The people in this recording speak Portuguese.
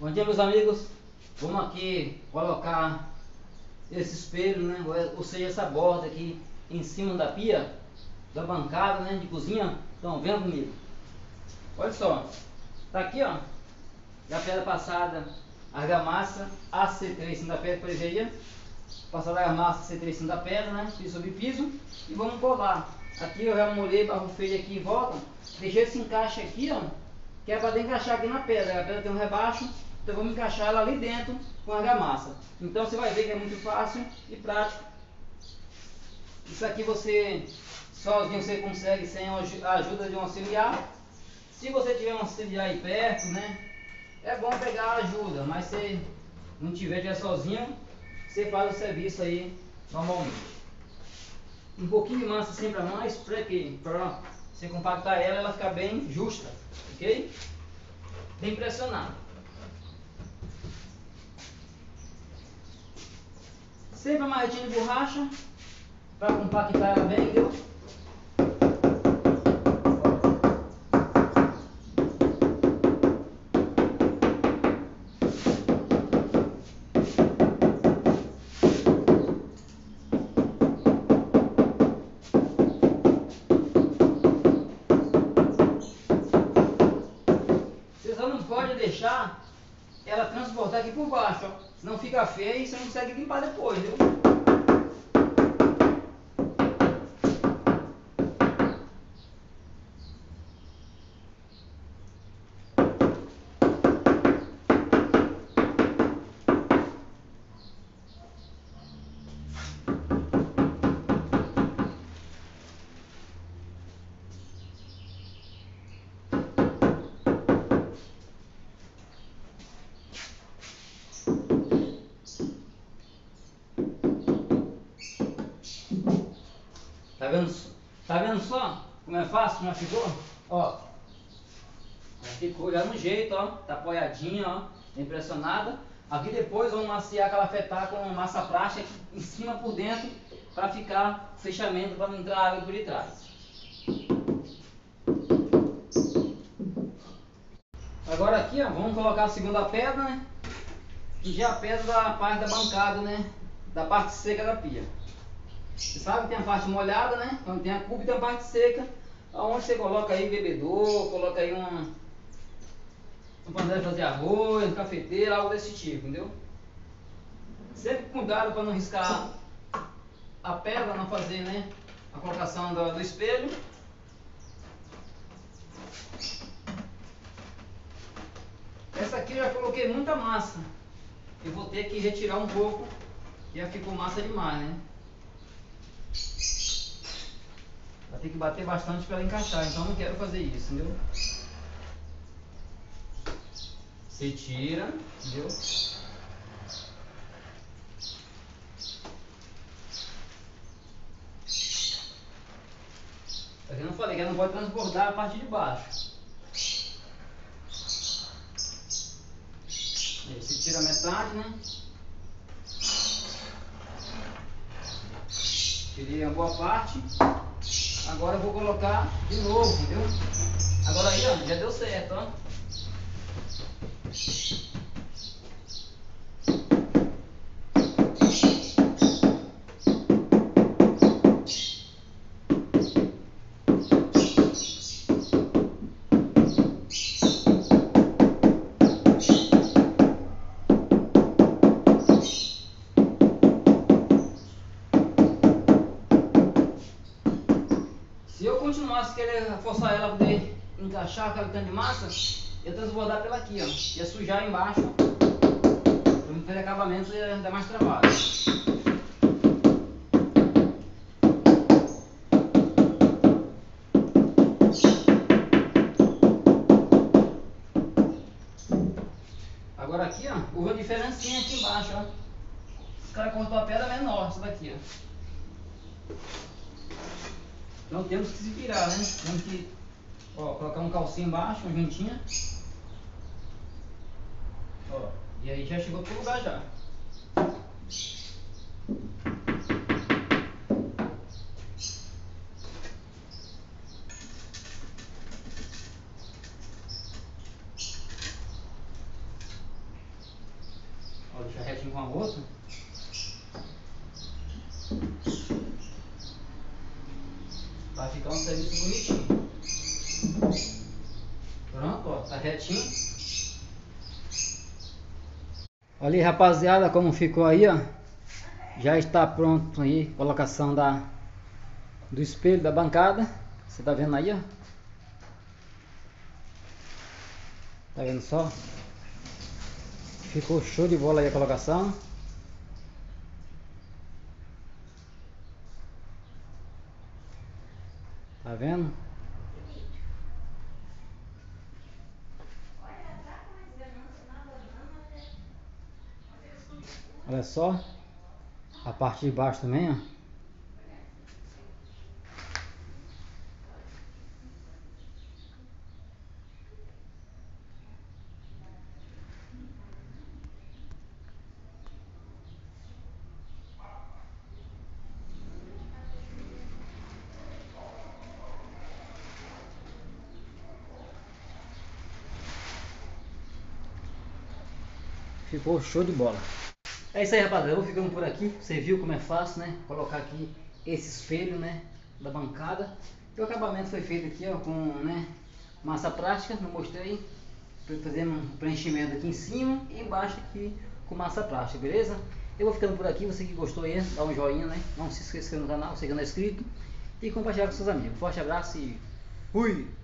Bom dia, meus amigos. Vamos aqui colocar esse espelho, né? Ou seja, essa borda aqui em cima da pia, da bancada, né? De cozinha. Então, venha comigo. Olha só, tá aqui, ó, da pedra passada, argamassa AC3 em cima da pedra, preveia. Passada a argamassa AC3 em cima da pedra, né? Piso sobre piso. E vamos colar. Aqui eu já molhei barro feio aqui em volta. Deixei esse encaixe aqui, ó, que é para encaixar aqui na pedra. A pedra tem um rebaixo, então vamos encaixar ela ali dentro com a argamassa. Então você vai ver que é muito fácil e prático. Isso aqui você sozinho você consegue sem a ajuda de um auxiliar. Se você tiver um auxiliar aí perto, né, é bom pegar a ajuda, mas se não tiver sozinho, você faz o serviço aí normalmente. Um pouquinho de massa sempre a mais, para quê? Para você compactar ela ficar bem justa, ok? Bem pressionada. Sempre a marretinha de borracha para compactar ela bem, entendeu? Você só não pode deixar ela transbordar aqui por baixo, ó. Senão fica feio e você não consegue limpar depois, viu? Tá vendo? Tá vendo só como é fácil, como ficou? Ó, já ficou já no jeito, ó, tá apoiadinha, ó, bem pressionada. Aqui depois vamos maciar aquela fetá com massa plástica em cima por dentro para ficar fechamento para não entrar água por detrás. Agora aqui, ó, vamos colocar a segunda pedra, né? E já a pedra da parte da bancada, né? Da parte seca da pia. Você sabe que tem a parte molhada, né? Onde tem a cuba e tem a parte seca, onde você coloca aí bebedor, coloca aí uma panela de fazer arroz, cafeteira, algo desse tipo, entendeu? Sempre cuidado para não riscar a pedra, não fazer, né, a colocação do espelho. Essa aqui eu já coloquei muita massa. Eu vou ter que retirar um pouco, já ficou massa demais, né? Vai ter que bater bastante para ela encaixar, então não quero fazer isso, entendeu? Você tira, entendeu? Eu não falei que ela não pode transbordar a parte de baixo. Aí você tira a metade, né? Tirei a boa parte. Agora eu vou colocar de novo, entendeu? Agora aí, ó, já deu certo, ó. Se eu continuasse querer forçar ela para poder encaixar aquele tanto de massa, ia transbordar pela aqui, ó. Ia sujar embaixo. Para não ter acabamento ia dar mais trabalho. Agora aqui, ó, houve uma diferencinha aqui embaixo, ó. Os caras cortou a pedra menor, essa daqui, ó. Então temos que se virar, né? Temos que, ó, colocar um calcinho embaixo, uma juntinha. Ó, e aí já chegou pro lugar já. outro. Vai ficar um serviço bonitinho. Pronto, ó, tá retinho. Olha aí, rapaziada, como ficou aí, ó. Já está pronto aí a colocação do espelho da bancada. Você tá vendo aí, ó. Tá vendo só? Ficou show de bola aí a colocação. Tá vendo? Olha só. A parte de baixo também, ó. Ficou show de bola. É isso aí, rapaziada. Eu vou ficando por aqui. Você viu como é fácil, né? Colocar aqui esse espelho, né? Da bancada. E o acabamento foi feito aqui, ó, com, né, massa plástica. Não mostrei. Fazendo um preenchimento aqui em cima e embaixo aqui com massa plástica, beleza? Eu vou ficando por aqui. Você que gostou aí, dá um joinha, né? Não se inscreva no canal, você que não é inscrito. E compartilhar com seus amigos. Forte abraço e fui!